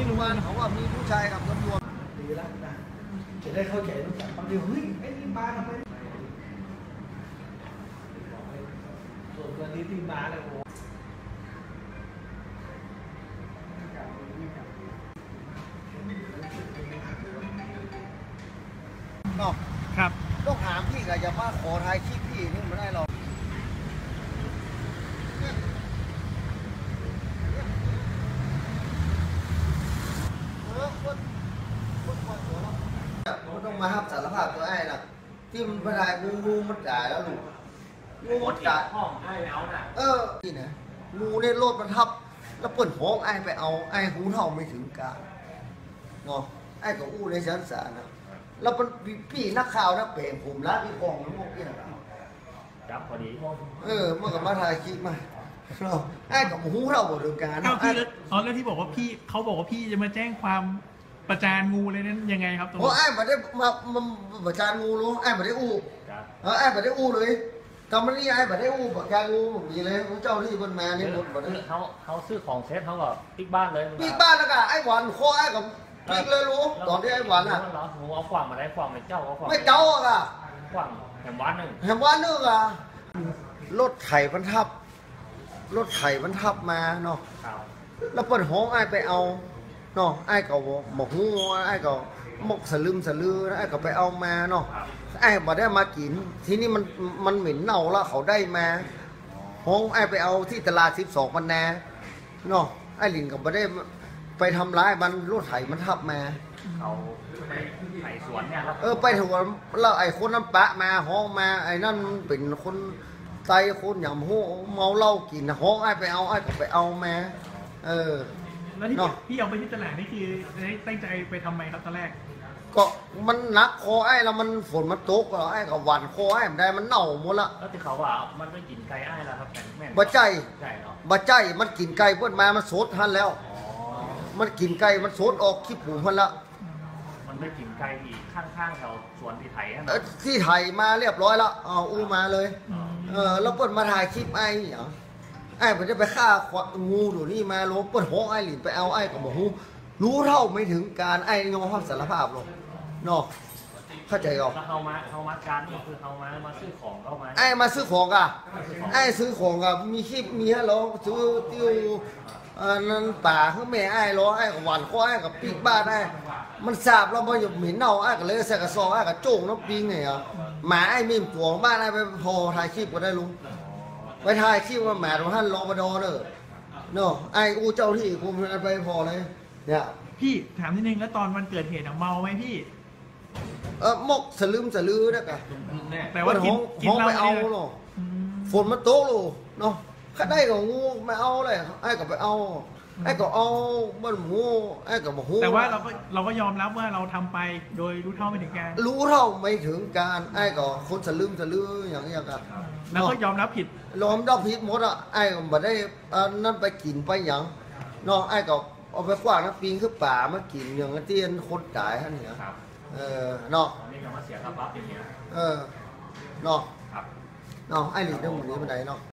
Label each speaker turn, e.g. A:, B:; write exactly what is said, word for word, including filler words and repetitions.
A: รู้ว่าเขาว่ามีผู้ชายกับตำรวจดีแล้วนะจะได้เข้าใจรู้จักบางทีเฮ้ยไอ้นี่มาทำไมส่วนวันนี้ที่มาเนี่ยโอ้เนาะ
B: ครับ
A: ต้องถามพี่กับอย่ามาขอถ่ายคลิปพี่นี่ไม่ได้หรอกมันต้องมาฮับสารภาพตัวไอ้น่ะที่มันไม่ได้งูงูมันจ่ายแล้วลูกงูมันจ่ายห้องไอ้เอาน่ะเออนี่นะงูเนี่ยโลดมันทับแล้วเปิดห้องไอ้ไปเอาไอ้หูเท่าไม่ถึงกาเนาะไอ้กับอู้ในชั้นศาลนะแล้วมันพี่นักข่าวนะเปลี่ยนผมร้านพี่กองแล้วพวกนี้นะ
C: จับพอดี
A: เออเมื่อกับมาถ่ายคลิปมาเนาะไอ้กับหูเท่าบทเดิมการ
B: เอ้าพี่อ๋อแล้วที่บอกว่าพี่เขาบอกว่าพี่จะมาแจ้งความประจานงูเลยนั้นยังไงครับตรง
A: นี้โอ้ไอ้มาได้มามาประจานงูรู้ไอ้มาได้อู้เออไอ้มาได้อู้เลยทำมันนี่ไอ้มาได้อู้ประจานงูมีเลยเจ้าที่บนแม่นี่หมดหมดเลย
C: เขาเขาซื้อของเซ็ตเขาก็ปิกบ้านเลย
A: ปิกบ้านแล้วก็ไอ้หวานคอไอ้กับปิกเลยรู้ตอนที่ไอ้หวานอ่ะ
C: หนูเอาขวางมาได้ขวางในเจ้าเอาขวาง
A: ไม่เจ้าอ่ะ
C: ขวางแหมวันหนึ่ง
A: แหมวันหนึ่งอ่ะรถไถมันทับรถไถมันทับมาเนาะแล้วเปิดห้องไอ้ไปเอาเนาะไอ้ก็หมกหัวไอ้ก็หมกสลืมสลือไอ้ก็ไปเอามาเนาะไอ้มาได้มากินทีนี้มันมันเหม็นเน่าแล้วเขาได้มาห้องไอ้ไปเอาที่ตลาดสิบสองปันนาเนาะไอ้หลินก็มาได้ไปทำร้ายมันรถไถมันทับมา
C: เขาไปไถสวนเนี่ยครับ
A: เออไปถึงแล้วไอ้คนน้ำปะมาห้องมาไอ้นั่นเป็นคนไตคนอย่างหัวเมาเหล้ากินห้องไอ้ไปเอาไอ้ก็ไปเอามาเออ
B: แล้วที่พี่เอาไปที่ตลาดนี่คือตั้งใจไปทำไมครับตอนแรก
A: ก็มันนักคอไอ้แล้วมันฝนมันตกไอ้กับหวันคอไอ้มันได้มันเน่าหมดละ
C: แล้วที่เขาว่ามันไม่กินไก่ไอ้แล้วครับแม่
A: บะใจ
C: ใช่เนาะ
A: บะใจมันกินไก่เพิ่นมามันโซดทันแล้วมันกินไก่มันโซดออกขี้ผูพันละ
C: มันไม่กินไก่ที่ข้างๆแถวสวนที่ไทยนะ
A: ที่ไทยมาเรียบร้อยแล้วอ๋ออู้มาเลยเออแล้วเพิ่นมาถ่ายคลิปไอ้เหรอไอ้ผมจะไปฆ่างูหนูนี่มาล้มเปิดห้องไอ้หลินไปเอาไอ้กับบอกฮู้รู้เท่าไม่ถึงการไอ้ยอมรับสารภาพหรอกเนาะเข้าใจหรอ
C: เขามาเขามาการนี่คือเขามามาซื้อของเขามา
A: ไอ้มาซื้อของอ่ะไอ้ซื้อของอ่ะมีคลิปมีฮะล้อซื้อติ้วนั่นป่าเขาแม่ไอ้ล้อไอ้กับหวานข้อไอ้กับปีกบ้านไอ้มันสาบเรามาหยุดหมิ่นเน่าไอ้กับเลยใส่กระสอบไอ้กับโจ้งน้ำปิงไงอ่ะหมาไอ้มีมตัวบ้านไอ้ไปพอถ่ายคลิปก็ได้ลุงไปถ่ายคลิปว่าแหมของท่านรอปภเนอะเนาะไอ้อูเจ้าที่คุมไปพอเลยเนี่ย
B: พี่ถามนิดนึงแล้วตอนวันเกิดเหตุเมาไหมพี่
A: เออมกสลืมสลือนะกะ
B: แต่ว่ากิน
A: กินไปเอาเนาะฝนมันโตกลูเนาะข้าได้กับงูไม่เอาเลยไอ้ก็ไปเอาไอ้ก็เอาบ้านหมูไอ้ก็บอกหู
B: แต่ว่าเราก็เราก็ยอมรับว่าเราทำไปโดยรู้เท่าไม่ถึงการ
A: รู้เท่าไม่ถึงการไอ้ก็คนสลืมสลืออย่างเงี้ยกัน
B: แล้วก็ยอมรับผิด
A: ยอมรับผิดหมดอ่ะไอ้ก็ไม่ได้นั่นไปกินไปอย่างเนาะไอ้ก็เอาไปกว้างนะปีนขึ้นป่ามากินอย่างเตี้ยนคนตายท่านเนี่ยเออเนาะ
C: นี่ก็มาเสียค่าปรับอย่างเงี้ย
A: เออเนาะเนาะไอ้หลีต้องหมุนนี้บันไดเนาะ